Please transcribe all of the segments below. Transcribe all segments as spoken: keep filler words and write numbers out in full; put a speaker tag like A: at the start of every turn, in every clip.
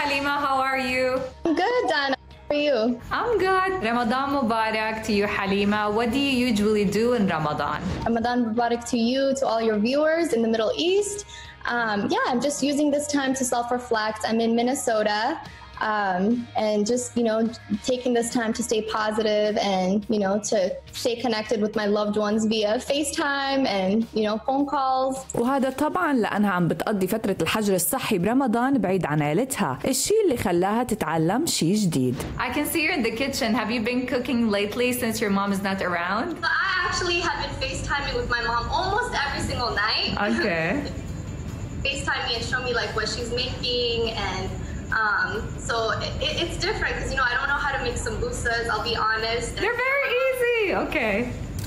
A: Halima, how are you?
B: I'm good, Dana. How are you?
A: I'm good. Ramadan Mubarak to you, Halima. What do you usually do in Ramadan?
B: Ramadan Mubarak to you, to all your viewers in the Middle East. Um, yeah, I'm just using this time to self-reflect. I'm in Minnesota. Um, and just, you know, taking this time to stay positive and, you know, to stay connected with my loved ones via FaceTime and, you know, phone calls.
C: وهذا طبعا لأنها عم بتقضي فترة الحجر الصحي برمضان بعيد عن عائلتها، الشيء اللي خلاها تتعلم شيء جديد.
A: I can see you're in the kitchen. Have you been cooking lately since your mom is not around?
B: I actually have been FaceTiming with my mom almost every single night.
A: Okay.
B: FaceTime me and show me like what she's making, and Um, so it, it's different because, you know, I don't know how to make sambusas, I'll be honest.
A: They're very easy. Okay.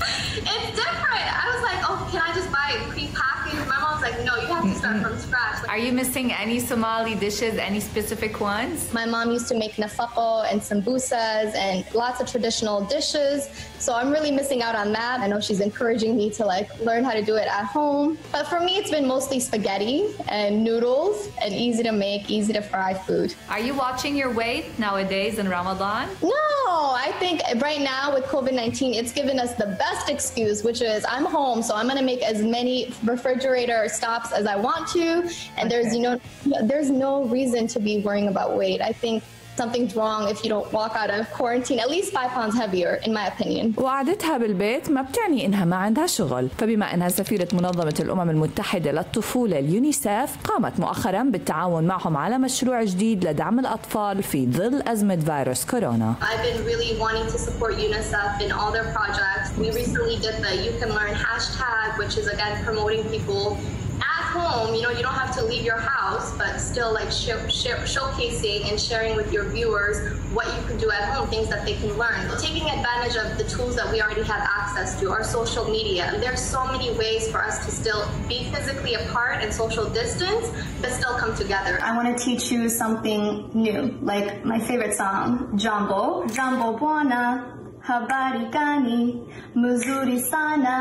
B: It's different. I was like, oh, can I just buy it pre-packaged? My mom's like, no, you have to start from scratch. Like,
A: are you missing any Somali dishes, any specific ones?
B: My mom used to make nafaqo and sambusas and lots of traditional dishes. So I'm really missing out on that. I know she's encouraging me to like learn how to do it at home. But for me, it's been mostly spaghetti and noodles and easy to make, easy to fry food.
A: Are you watching your weight nowadays in Ramadan?
B: No, I think right now with COVID nineteen, it's given us the best excuse, which is I'm home, so I'm going to make as many refrigerator stops as I want to. And okay. there's, you know, there's no reason to be worrying about weight. I think something's wrong if you don't walk out of quarantine at least five pounds heavier, in my opinion.
C: وقعدتها بالبيت ما بتعني إنها ما عندها شغل، فبما إنها سفيرة منظمة الأمم المتحدة للطفولة اليونيسيف، قامت مؤخراً بالتعاون معهم على مشروع جديد لدعم الأطفال في ظل أزمة فيروس كورونا.
B: I've been really wanting to support UNICEF in all their projects. We recently did the You Can Learn hashtag, which is again promoting people at home. You know, you don't have to leave your house, but still like show, show, showcasing and sharing with your viewers what you can do at home, things that they can learn. Taking advantage of the tools that we already have access to, our social media. There's so many ways for us to still be physically apart and social distance, but still come together. I want to teach you something new, like my favorite song, Jambo. Jambo Bwana, Habari Gani, Muzuri Sana,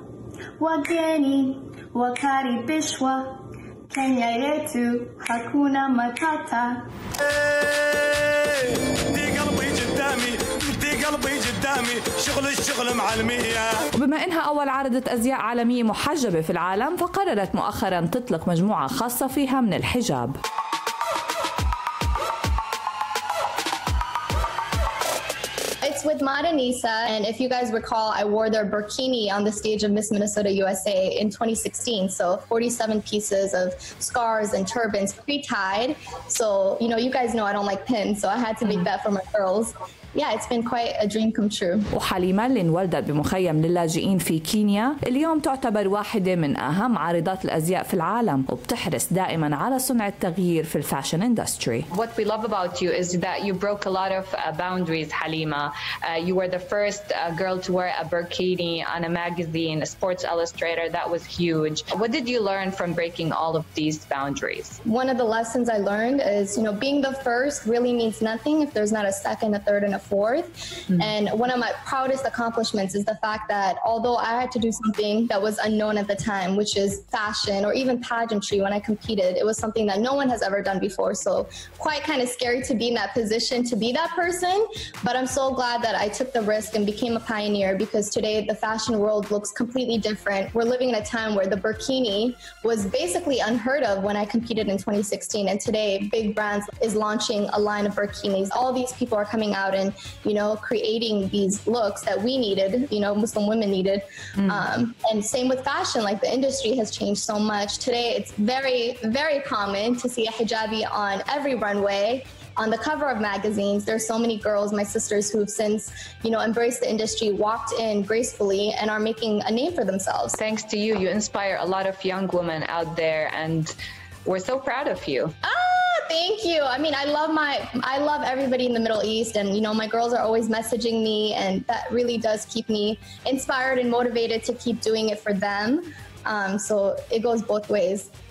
B: Wageni, Wakaribishwa, Kenya yetu, Hakuna Matata.
C: وبما إنها أول عارضة أزياء عالمية محجبة في العالم، فقررت مؤخراً تطلق مجموعة خاصة فيها من الحجاب.
B: With Madanisa, and if you guys recall, I wore their burkini on the stage of Miss Minnesota U S A in twenty sixteen. So forty-seven pieces of scarves and turbans pre-tied. So, you know, you guys know I don't like pins, so I had to make that for my girls. Yeah, it's been quite a dream come true.
C: وحليمة اللي انولدت بمخيم للاجئين في كينيا اليوم تعتبر واحدة من أهم عارضات الأزياء في العالم، وبتحرص دائما على صنع التغيير في الفاشن اندستري.
A: What we love about you is that you broke a lot of uh, boundaries, Halima. Uh, you were the first uh, girl to wear a burkini on a magazine, a Sports Illustrator. That was huge. What did you learn from breaking all of these boundaries?
B: One of the lessons I learned is, you know, being the first really means nothing if there's not a second, a third, and a fourth. Mm-hmm. And one of my proudest accomplishments is the fact that although I had to do something that was unknown at the time, which is fashion or even pageantry when I competed, it was something that no one has ever done before. So quite kind of scary to be in that position, to be that person. But I'm so glad that I took the risk and became a pioneer, because today the fashion world looks completely different. We're living in a time where the burkini was basically unheard of when I competed in twenty sixteen. And today big brands is launching a line of burkinis. All these people are coming out and, you know, creating these looks that we needed, you know, Muslim women needed. Mm. Um, and same with fashion, like the industry has changed so much. Today, it's very, very common to see a hijabi on every runway. On the cover of magazines, there's so many girls, my sisters, who've since, you know, embraced the industry, walked in gracefully, and are making a name for themselves.
A: Thanks to you, you inspire a lot of young women out there, and we're so proud of you.
B: Ah, thank you. I mean, I love my, I love everybody in the Middle East, and, you know, my girls are always messaging me, and that really does keep me inspired and motivated to keep doing it for them. Um, so it goes both ways.